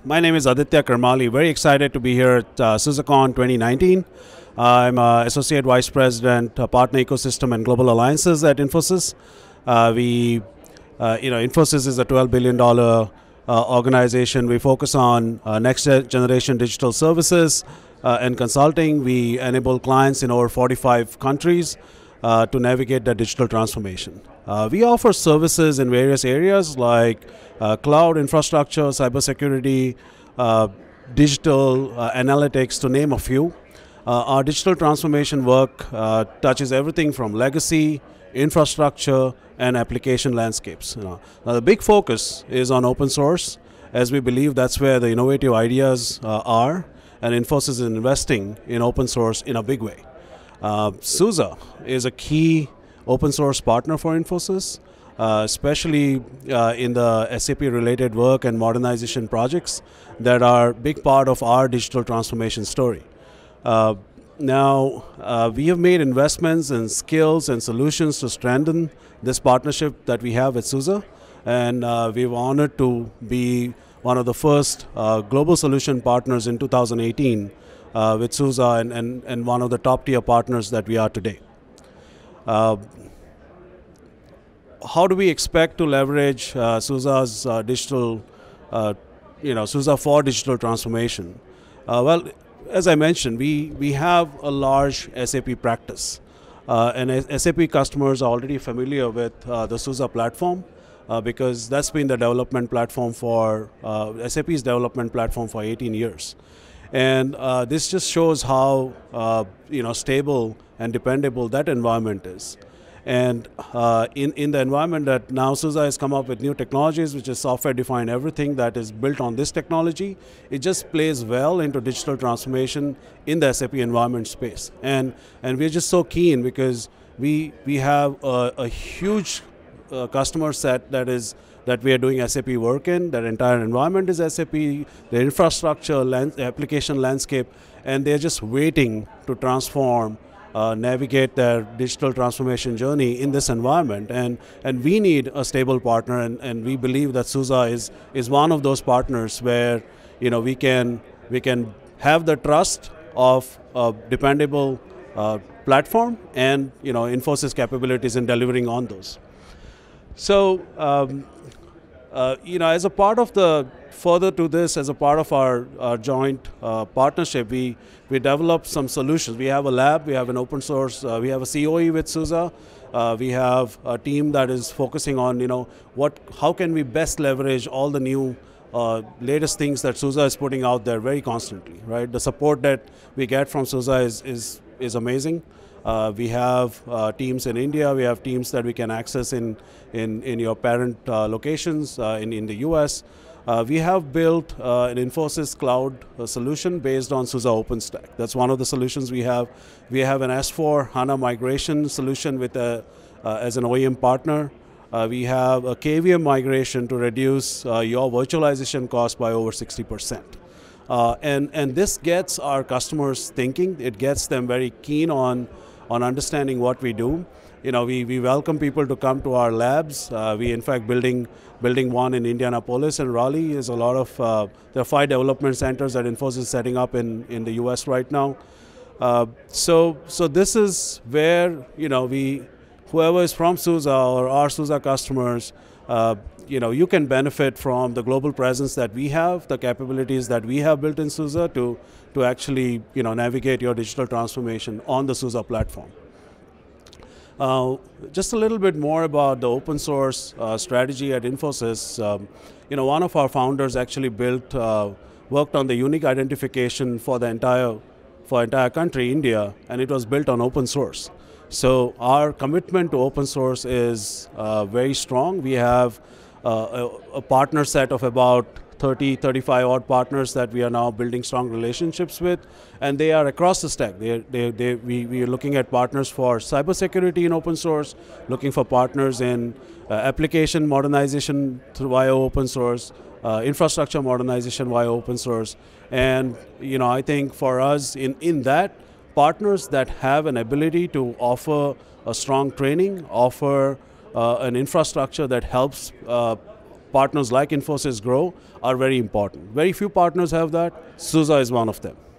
My name is Aditya Karmali. Very excited to be here at SUSECON 2019. I'm Associate Vice President, Partner Ecosystem and Global Alliances at Infosys. Infosys is a $12 billion organization. We focus on next generation digital services and consulting. We enable clients in over 45 countries to navigate their digital transformation. We offer services in various areas like cloud infrastructure, cybersecurity, digital analytics, to name a few. Our digital transformation work touches everything from legacy, infrastructure, and application landscapes. Now, the big focus is on open source, as we believe that's where the innovative ideas are, and Infosys is investing in open source in a big way. SUSE is a key open source partner for Infosys, especially in the SAP related work and modernization projects that are a big part of our digital transformation story. We have made investments in skills and solutions to strengthen this partnership that we have with SUSE, and we're honored to be one of the first global solution partners in 2018 with SUSE and one of the top tier partners that we are today. How do we expect to leverage SUSE's digital, SUSE for digital transformation? As I mentioned, we have a large SAP practice, and SAP customers are already familiar with the SUSE platform because that's been the development platform for SAP's development platform for 18 years. And this just shows how stable and dependable that environment is. And in the environment that now SUSE has come up with new technologies, which is software-defined everything that is built on this technology, it just plays well into digital transformation in the SAP environment space. And we're just so keen because we have a huge customer set that we are doing SAP work in. That entire environment is SAP, the infrastructure, application landscape, and they're just waiting to transform, navigate their digital transformation journey in this environment. And we need a stable partner, and we believe that SUSE is one of those partners where we can have the trust of a dependable platform and Infosys capabilities in delivering on those. So as a part of as a part of our joint partnership, we developed some solutions. We have a lab, we have an open source, we have a COE with SUSE, we have a team that is focusing on how can we best leverage all the new latest things that SUSE is putting out there very constantly, right? The support that we get from SUSE is amazing. We have teams in India, we have teams that we can access in your parent locations in the US. We have built an Infosys cloud solution based on SUSE OpenStack. That's one of the solutions we have. We have an S4 HANA migration solution with as an OEM partner. We have a KVM migration to reduce your virtualization cost by over 60%. And this gets our customers thinking. It gets them very keen on understanding what we do. We welcome people to come to our labs. We, in fact, building one in Indianapolis and Raleigh. Is a lot of there are 5 development centers that Infosys is setting up in the US right now. So this is where whoever is from SUSE or our SUSE customers, you can benefit from the global presence that we have, the capabilities that we have built in SUSE to actually navigate your digital transformation on the SUSE platform. Just a little bit more about the open source strategy at Infosys. One of our founders actually worked on the unique identification for the entire country, India, and it was built on open source. So our commitment to open source is very strong. We have a partner set of about 35 odd partners that we are now building strong relationships with, and they are across the stack. We are looking at partners for cybersecurity in open source, looking for partners in application modernization via open source, infrastructure modernization via open source, and I think for us in that, partners that have an ability to offer a strong training, offer an infrastructure that helps partners like Infosys grow are very important. Very few partners have that. SUSE is one of them.